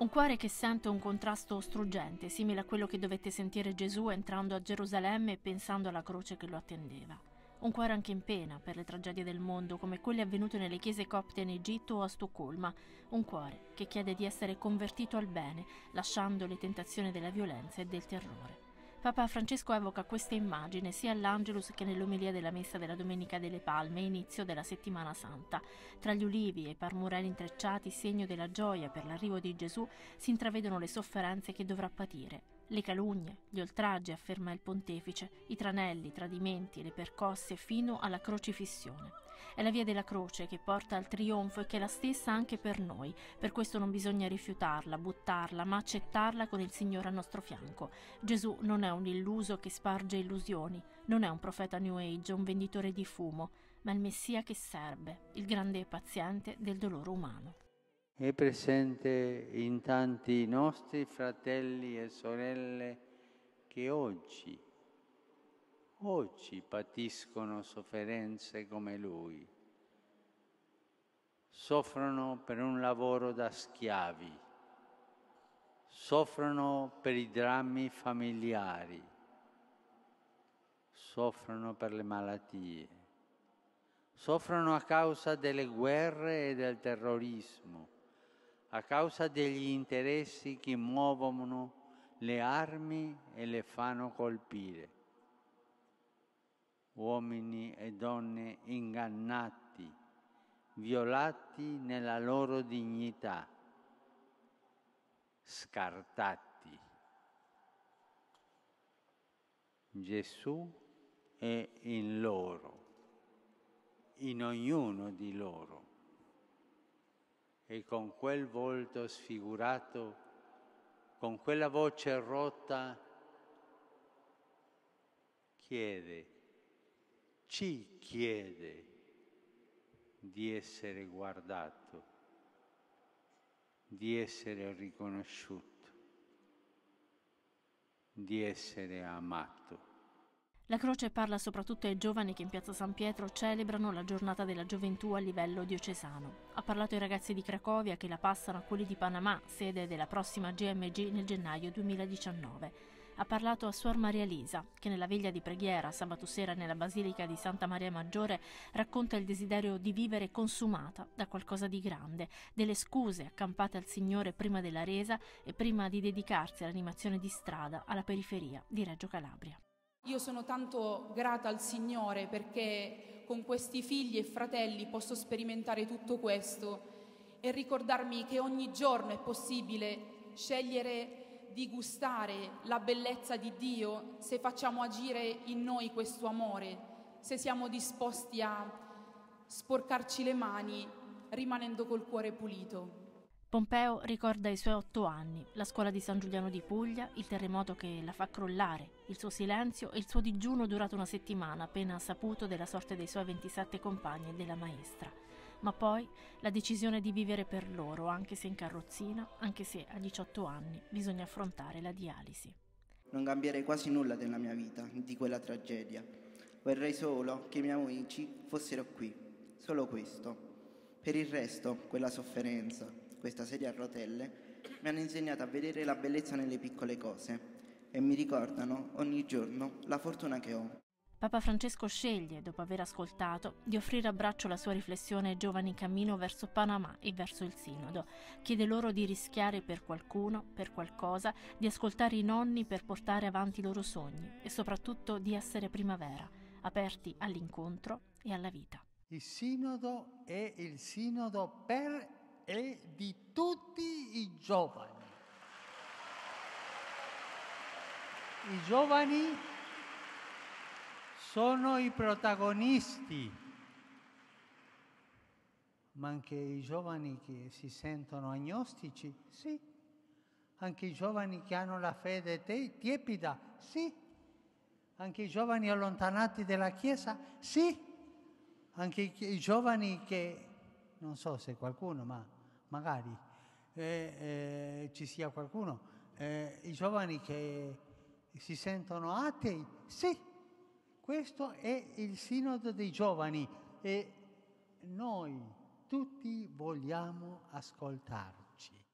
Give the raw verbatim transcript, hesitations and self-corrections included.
Un cuore che sente un contrasto struggente, simile a quello che dovette sentire Gesù entrando a Gerusalemme e pensando alla croce che lo attendeva. Un cuore anche in pena per le tragedie del mondo, come quelle avvenute nelle chiese copte in Egitto o a Stoccolma. Un cuore che chiede di essere convertito al bene, lasciando le tentazioni della violenza e del terrore. Papa Francesco evoca questa immagine sia all'Angelus che nell'omelia della messa della Domenica delle Palme, inizio della Settimana Santa. Tra gli ulivi e i parmurelli intrecciati, segno della gioia per l'arrivo di Gesù, si intravedono le sofferenze che dovrà patire. Le calunnie, gli oltraggi, afferma il pontefice, i tranelli, i tradimenti, le percosse fino alla crocifissione. È la via della croce che porta al trionfo e che è la stessa anche per noi. Per questo non bisogna rifiutarla, buttarla, ma accettarla con il Signore al nostro fianco. Gesù non è un illuso che sparge illusioni, non è un profeta New Age, un venditore di fumo, ma il Messia che serve, il grande paziente del dolore umano. È presente in tanti nostri fratelli e sorelle che oggi, oggi patiscono sofferenze come lui. Soffrono per un lavoro da schiavi, soffrono per i drammi familiari, soffrono per le malattie, soffrono a causa delle guerre e del terrorismo, a causa degli interessi che muovono le armi e le fanno colpire. Uomini e donne ingannati, violati nella loro dignità, scartati. Gesù è in loro, in ognuno di loro. E con quel volto sfigurato, con quella voce rotta, chiede, ci chiede di essere guardato, di essere riconosciuto, di essere amato. La croce parla soprattutto ai giovani che in piazza San Pietro celebrano la giornata della gioventù a livello diocesano. Ha parlato ai ragazzi di Cracovia che la passano a quelli di Panama, sede della prossima G M G nel gennaio duemiladiciannove. Ha parlato a Suor Maria Lisa, che nella veglia di preghiera sabato sera nella Basilica di Santa Maria Maggiore racconta il desiderio di vivere consumata da qualcosa di grande, delle scuse accampate al Signore prima della resa e prima di dedicarsi all'animazione di strada alla periferia di Reggio Calabria. Io sono tanto grata al Signore perché con questi figli e fratelli posso sperimentare tutto questo e ricordarmi che ogni giorno è possibile scegliere di gustare la bellezza di Dio se facciamo agire in noi questo amore, se siamo disposti a sporcarci le mani rimanendo col cuore pulito. Pompeo ricorda i suoi otto anni, la scuola di San Giuliano di Puglia, il terremoto che la fa crollare, il suo silenzio e il suo digiuno durato una settimana appena saputo della sorte dei suoi ventisette compagni e della maestra. Ma poi la decisione di vivere per loro, anche se in carrozzina, anche se a diciotto anni bisogna affrontare la dialisi. Non cambierei quasi nulla della mia vita, di quella tragedia. Vorrei solo che i miei amici fossero qui, solo questo. Per il resto, quella sofferenza, questa sedia a rotelle, mi hanno insegnato a vedere la bellezza nelle piccole cose e mi ricordano ogni giorno la fortuna che ho. Papa Francesco sceglie, dopo aver ascoltato, di offrire a braccio la sua riflessione ai giovani in cammino verso Panama e verso il Sinodo. Chiede loro di rischiare per qualcuno, per qualcosa, di ascoltare i nonni per portare avanti i loro sogni e soprattutto di essere primavera, aperti all'incontro e alla vita. Il Sinodo è il Sinodo per e di tutti i giovani. I giovani sono i protagonisti, ma anche i giovani che si sentono agnostici, sì. Anche i giovani che hanno la fede tiepida, sì. Anche i giovani allontanati dalla Chiesa, sì. Anche i, i giovani che, non so se qualcuno, ma magari eh, eh, ci sia qualcuno, eh, i giovani che si sentono atei, sì. Questo è il Sinodo dei giovani e noi tutti vogliamo ascoltarci.